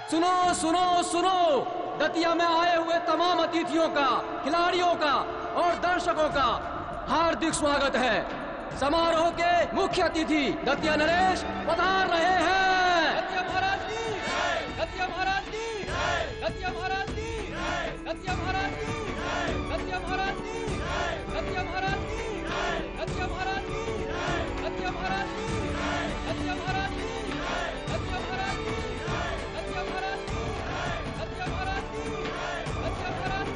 सुनो सुनो सुनो, दतिया में आए हुए तमाम अतिथियों का, खिलाड़ियों का और दर्शकों का हार्दिक स्वागत है। समारोह के मुख्य अतिथि दतिया नरेश पधार रहे हैं। दतिया महाराज की, दतिया महाराज की, दतिया महाराज की, दतिया महाराज की, दतिया महाराज की, दतिया महाराज की, दतिया महाराज की, दतिया महाराज की, दतिया महाराज की, दतिया महाराज की, दतिया महाराज की, दतिया महाराज की, दतिया महाराज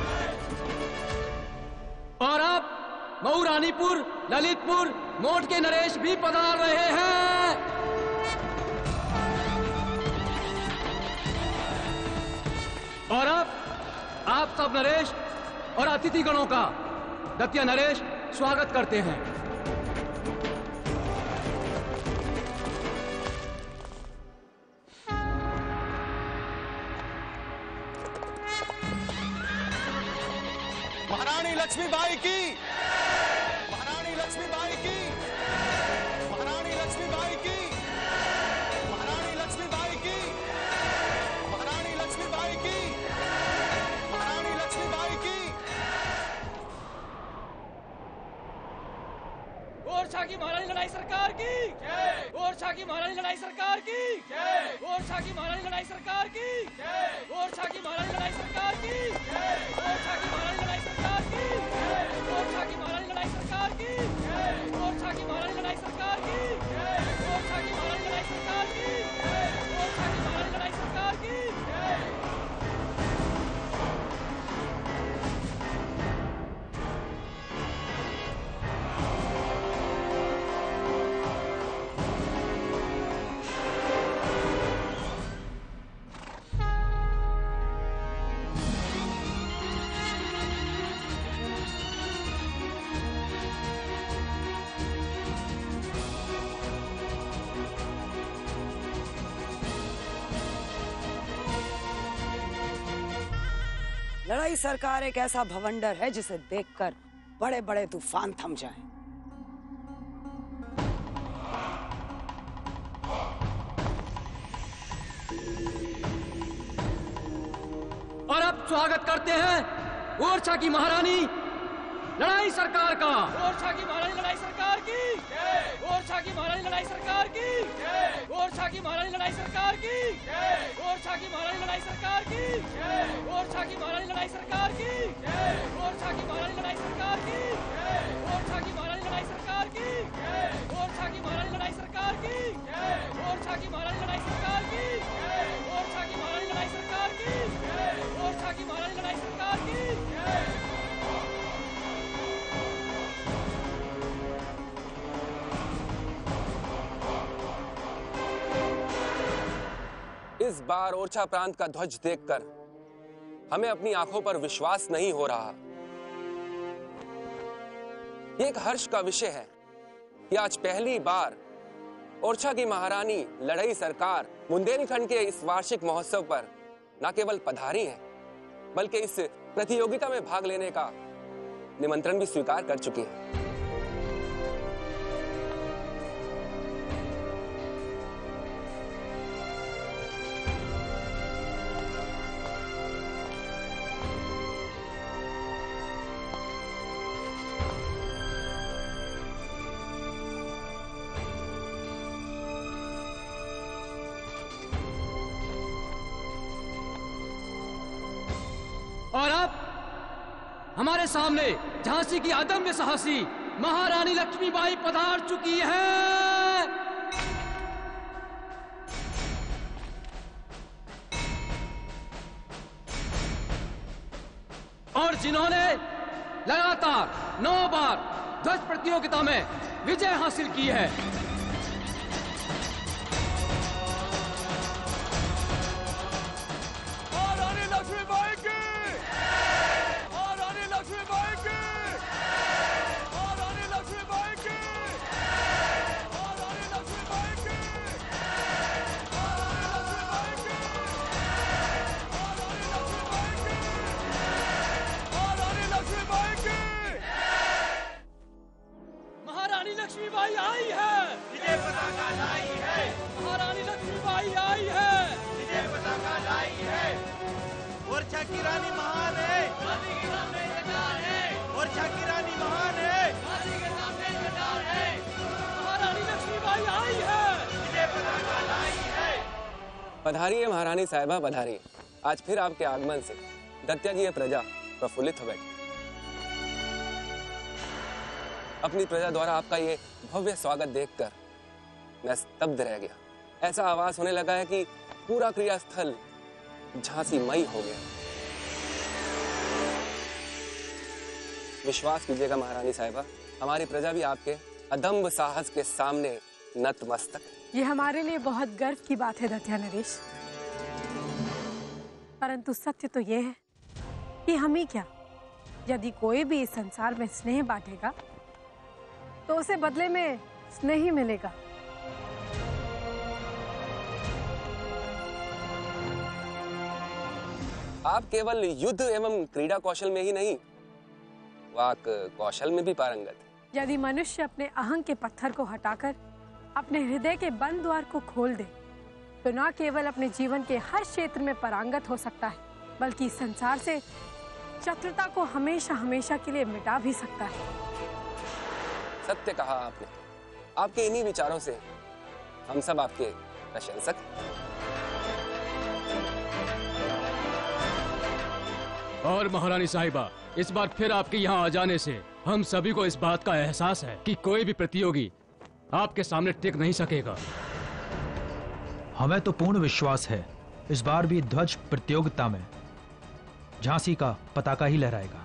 की। और अब मऊ रानीपुर, ललितपुर, मोट के नरेश भी पधार रहे हैं। और अब आप सब नरेश और अतिथिगणों का दतिया नरेश स्वागत करते हैं। महारानी लक्ष्मीबाई की, महारानी लक्ष्मीबाई की, महारानी लक्ष्मीबाई की, महारानी लक्ष्मीबाई की, महारानी लक्ष्मीबाई की, महारानी लक्ष्मीबाई की। ओरछा की महारानी लड़ाई सरकार की जय। ओरछा की महारानी लड़ाई सरकार की जय। ओरछा की महारानी लड़ाई सरकार की जय। ओरछा की महारानी लड़ाई सरकार की जय। ओरछा की महारानी लड़ाई सरकार की जय। ओरछा की महारानी लड़ाई सरकार की जय। ओरछा की महारानी लड़ाई सरकार की जय। ओरछा की महारानी लड़ाई सरकार की जय। ओरछा की महारानी लड़ाई सरकार की जय। लड़ाई सरकार एक ऐसा भवंडर है जिसे देखकर बड़े बड़े तूफान थम जाएं। और अब स्वागत करते हैं ओरछा की महारानी लड़ाई सरकार का। ओरछा की महारानी लड़ाई सरकार की जय। ओरछा की महारानी लड़ाई सरकार की जय। ओरछा की महारानी लड़ाई सरकार की जय। ओरछा की महारानी लड़ाई सरकार की जय। ओरछा की महारानी लड़ाई सरकार की जय। ओरछा की महारानी लड़ाई सरकार की जय। ओरछा की महारानी लड़ाई सरकार की जय। ओरछा की महारानी लड़ाई सरकार की जय। ओरछा की महारानी लड़ाई सरकार की जय। ओरछा की महारानी लड़ाई सरकार की जय। ओरछा की महारानी लड़ाई सरकार की जय। इस बार ओरछा प्रांत का ध्वज देखकर हमें अपनी आंखों पर विश्वास नहीं हो रहा। ये एक हर्ष का विषय है कि आज पहली बार ओरछा की महारानी लड़ाई सरकार बुंदेलखंड के इस वार्षिक महोत्सव पर न केवल पधारी है बल्कि इस प्रतियोगिता में भाग लेने का निमंत्रण भी स्वीकार कर चुकी है। और अब हमारे सामने झांसी की अदम्य साहसी महारानी लक्ष्मीबाई पधार चुकी है। और जिन्होंने लगातार 9 बार ध्वज प्रतियोगिता में विजय हासिल की है। महारानी लक्ष्मीबाई की, महारानी लक्ष्मीबाई की, महारानी लक्ष्मीबाई की, महारानी लक्ष्मीबाई की, महारानी लक्ष्मीबाई की, महारानी लक्ष्मीबाई की, महारानी लक्ष्मीबाई की। महारानी लक्ष्मीबाई आई है। ओरछा की रानी महान है, गांधी के सामने निराधार है, ओरछा की रानी महान है, गांधी के सामने निराधार है। महारानी लक्ष्मीबाई आई है, विजय पताका लाई है। पधारिए महारानी साहिबा, पधारिए। आज फिर आपके आगमन से दत्या की यह प्रजा प्रफुल्लित हो गई। अपनी प्रजा द्वारा आपका ये भव्य स्वागत देखकर मैं स्तब्ध रह गया। ऐसा आवाज होने लगा है कि पूरा क्रीड़ा स्थल झांसीमयी हो गया। विश्वास कीजिएगा महारानी साहिबा, हमारी प्रजा भी आपके अदम्भ साहस के सामने नतमस्तक है। ये हमारे लिए बहुत गर्व की बात है दत्या नरेश, परंतु सत्य तो ये है कि हम ही क्या, यदि कोई भी इस संसार में स्नेह बांटेगा तो उसे बदले में स्नेह ही मिलेगा। आप केवल युद्ध एवं क्रीड़ा कौशल में ही नहीं, वाक कौशल में भी पारंगत है। यदि मनुष्य अपने अहंग के पत्थर को हटाकर अपने हृदय के बंद द्वार को खोल दे तो न केवल अपने जीवन के हर क्षेत्र में पारंगत हो सकता है, बल्कि इस संसार से शत्रुता को हमेशा हमेशा के लिए मिटा भी सकता है। सत्य कहा आपने। आपके इन्हीं विचारों से हम सब आपके प्रशंसक हैं। और महारानी साहिबा, इस बार फिर आपके यहाँ आ जाने से हम सभी को इस बात का एहसास है कि कोई भी प्रतियोगी आपके सामने टिक नहीं सकेगा। हमें तो पूर्ण विश्वास है इस बार भी ध्वज प्रतियोगिता में झांसी का पताका ही लहराएगा।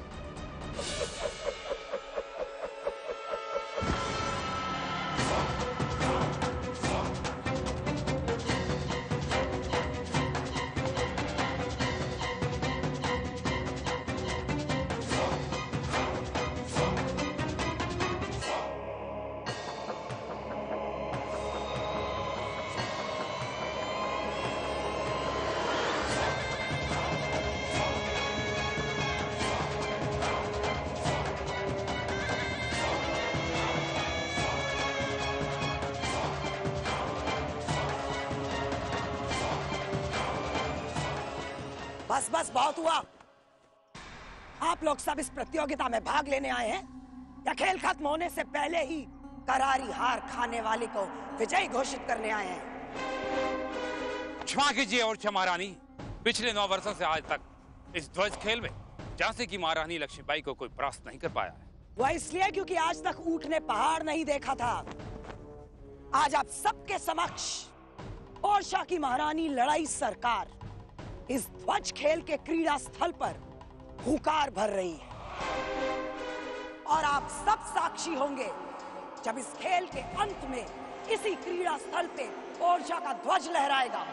बस बस बहुत हुआ। आप लोग सब इस प्रतियोगिता में भाग लेने आए हैं या खेल खत्म होने से पहले ही करारी हार खाने वाले को विजयी घोषित करने आए हैं? क्षमा कीजिए ओरछा महारानी, पिछले 9 वर्षों से आज तक इस ध्वज खेल में झांसी की महारानी लक्ष्मीबाई को कोई परास्त नहीं कर पाया है। वह इसलिए क्योंकि आज तक ऊंट ने पहाड़ नहीं देखा था। आज आप सबके समक्ष ओरछा की महारानी लड़ाई सरकार इस ध्वज खेल के क्रीड़ा स्थल पर हुंकार भर रही है और आप सब साक्षी होंगे जब इस खेल के अंत में इसी क्रीड़ा स्थल पे ओरछा का ध्वज लहराएगा।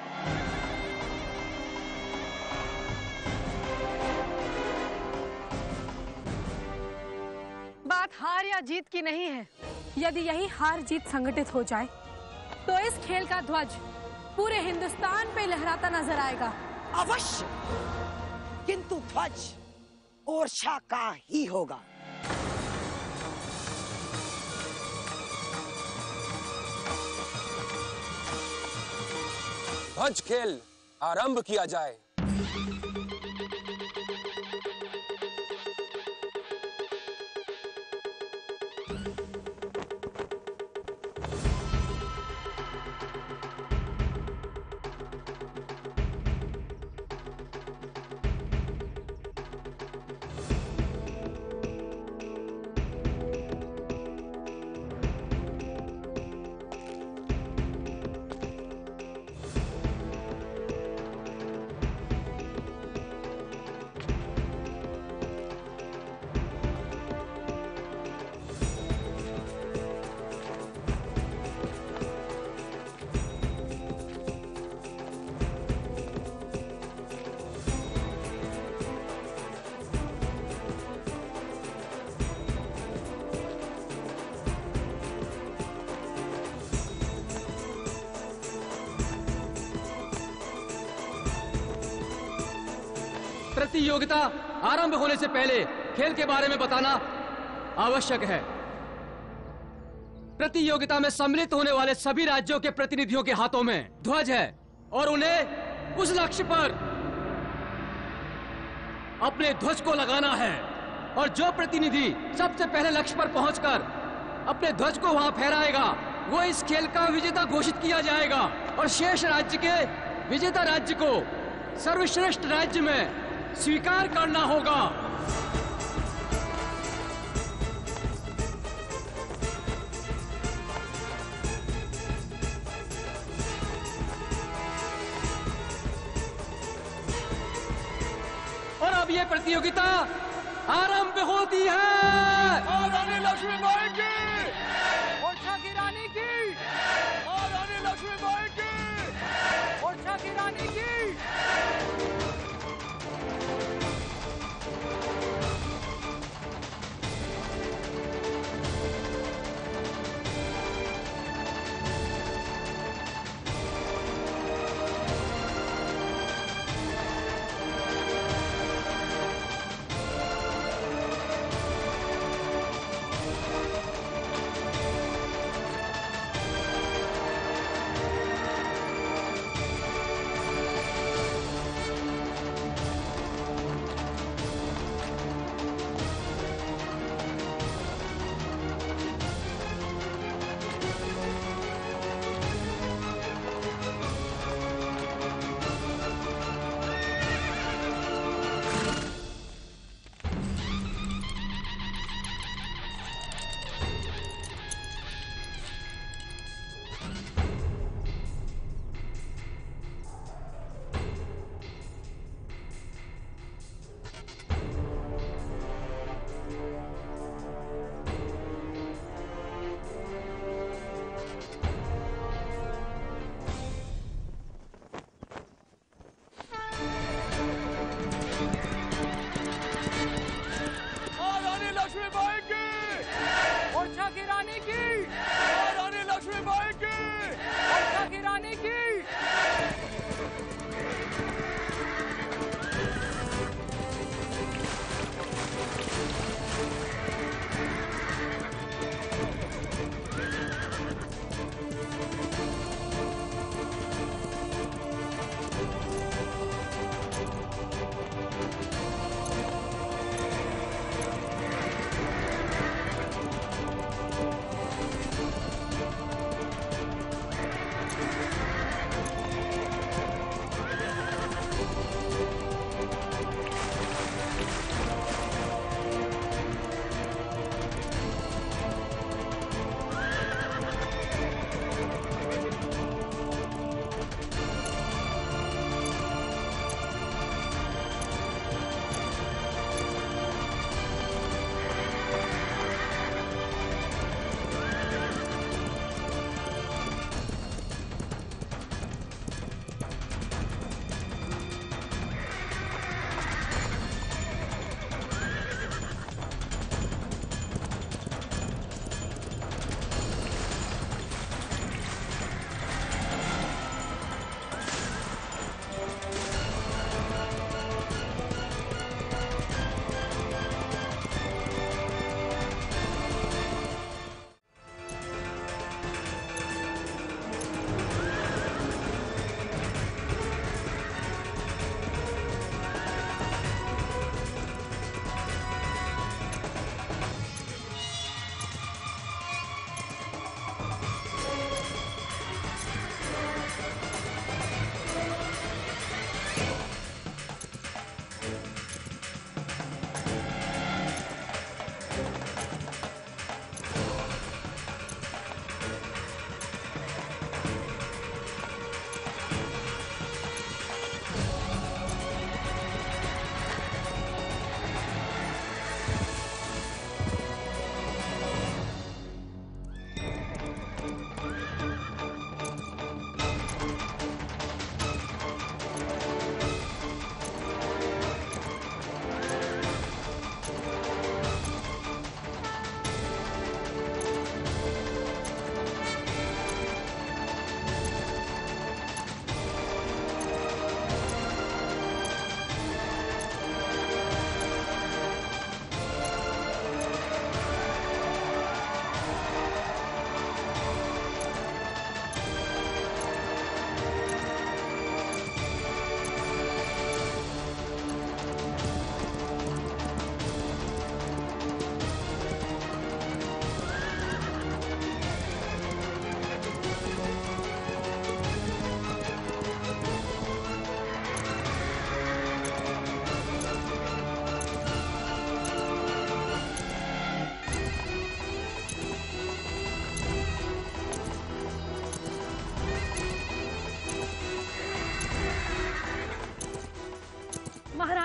बात हार या जीत की नहीं है। यदि यही हार जीत संगठित हो जाए तो इस खेल का ध्वज पूरे हिंदुस्तान पे लहराता नजर आएगा। अवश्य, किंतु ध्वज ओरछा का ही होगा। ध्वज खेल आरंभ किया जाए। प्रतियोगिता आरंभ होने से पहले खेल के बारे में बताना आवश्यक है। प्रतियोगिता में सम्मिलित होने वाले सभी राज्यों के प्रतिनिधियों के हाथों में ध्वज है और उन्हें उस लक्ष्य पर अपने ध्वज को लगाना है और जो प्रतिनिधि सबसे पहले लक्ष्य पर पहुंचकर अपने ध्वज को वहां फहराएगा वो इस खेल का विजेता घोषित किया जाएगा और शेष राज्य के विजेता राज्य को सर्वश्रेष्ठ राज्य में स्वीकार करना होगा। और अब ये प्रतियोगिता आरंभ होती है। रानी लक्ष्मीबाई की, ओरछा की रानी की, रानी लक्ष्मीबाई की, ओरछा की रानी की।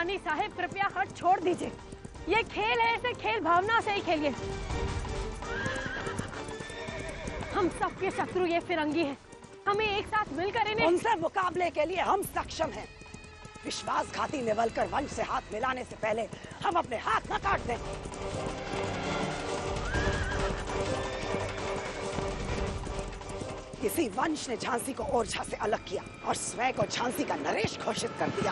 महारानी साहिब कृपया हट छोड़ दीजिए। ये खेल है, इसे खेल भावना से ही खेलिए। हम सबके शत्रु ये फिरंगी हैं। हमें एक साथ मिलकर इन्हें उनसे मुकाबले के लिए हम सक्षम हैं। विश्वासघाती निवलकर वंश से हाथ मिलाने से पहले हम अपने हाथ न काट दें। किसी वंश ने झांसी को ओरछा से अलग किया और स्वयं को झांसी का नरेश घोषित कर दिया।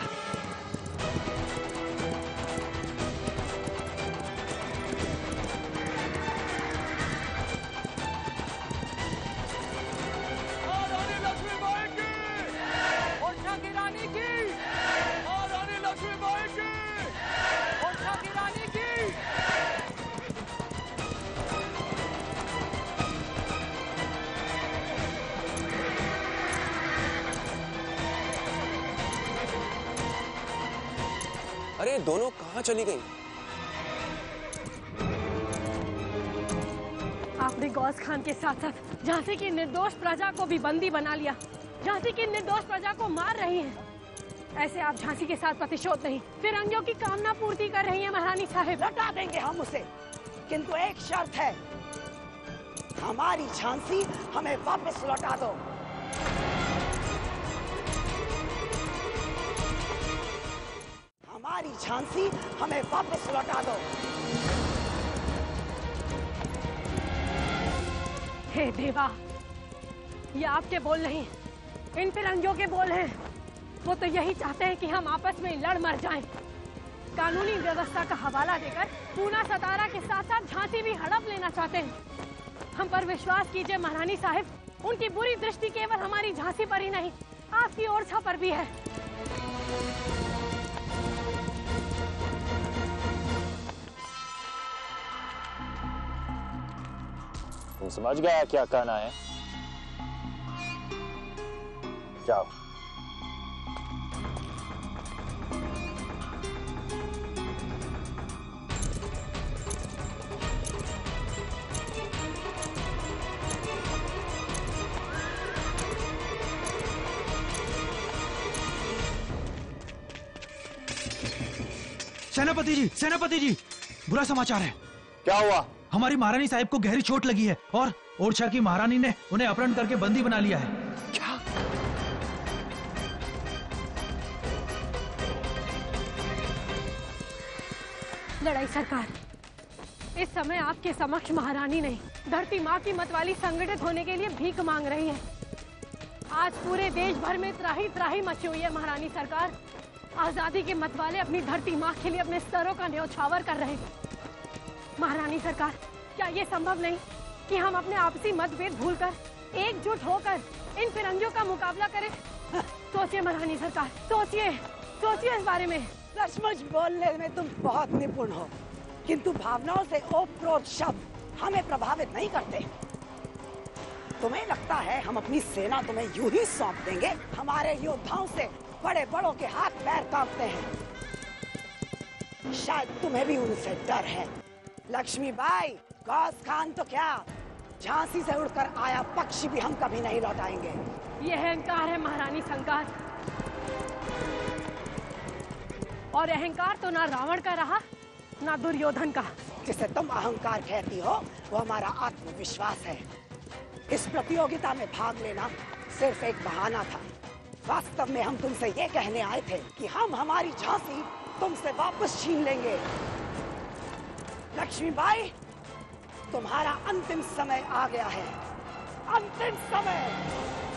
महारानी लक्ष्मीबाई की, ओरछा की रानी की, महारानी लक्ष्मीबाई की, ओरछा की रानी की। अरे दोनों कहाँ चली गई? आपने गौस खान के साथ साथ झांसी की निर्दोष प्रजा को भी बंदी बना लिया। झांसी की निर्दोष प्रजा को मार रही हैं। ऐसे आप झांसी के साथ प्रतिशोध नहीं, फिरंगियों की कामना पूर्ति कर रही हैं महारानी साहिब। लौटा देंगे हम उसे, किंतु एक शर्त है, हमारी झांसी हमें वापस लौटा दो। हमारी झांसी हमें वापस लौटा दो। हे देवा, ये आपके बोल नहीं, इन फिरंगियों के बोल हैं। वो तो यही चाहते हैं कि हम आपस में लड़ मर जाएं। कानूनी व्यवस्था का हवाला देकर पूना सतारा के साथ साथ झांसी भी हड़प लेना चाहते हैं। हम पर विश्वास कीजिए महारानी साहिब, उनकी बुरी दृष्टि केवल हमारी झांसी पर ही नहीं, आपकी ओरछा पर भी है। तुम समझ गया क्या कहना है? जाओ। सेनापति जी, बुरा समाचार है। क्या हुआ? हमारी महारानी साहिब को गहरी चोट लगी है और ओरछा की महारानी ने उन्हें अपहरण करके बंदी बना लिया है। क्या? लड़ाई सरकार, इस समय आपके समक्ष महारानी नहीं, धरती माँ की मतवाली संगठित होने के लिए भीख मांग रही है। आज पूरे देश भर में त्राही त्राही मची हुई है महारानी सरकार। आजादी के मतवाले अपनी धरती माँ के लिए अपने स्तरों का न्यौछावर कर रहे हैं। महारानी सरकार, क्या ये संभव नहीं कि हम अपने आपसी मतभेद भूलकर एकजुट होकर इन फिरंगियों का मुकाबला करें? सोचिए महारानी सरकार, सोचिए इस बारे में। सचमुच बोलने में तुम बहुत निपुण हो, किंतु भावनाओं से ओतप्रोत शब्द हमें प्रभावित नहीं करते। तुम्हें लगता है हम अपनी सेना तुम्हें यूं ही सौंप देंगे? हमारे योद्धाओं से बड़े बड़ों के हाथ पैर कांपते हैं। शायद तुम्हें भी उनसे डर है। लक्ष्मीबाई, गौस खान तो क्या, झांसी से उड़कर आया पक्षी भी हम कभी नहीं लौटाएंगे। यह अहंकार है महारानी संकार, और अहंकार तो ना रावण का रहा ना दुर्योधन का। जिसे तुम अहंकार कहती हो वो हमारा आत्मविश्वास है। इस प्रतियोगिता में भाग लेना सिर्फ एक बहाना था। वास्तव में हम तुमसे ये कहने आए थे कि हम हमारी झांसी तुमसे वापस छीन लेंगे। लक्ष्मीबाई, तुम्हारा अंतिम समय आ गया है। अंतिम समय।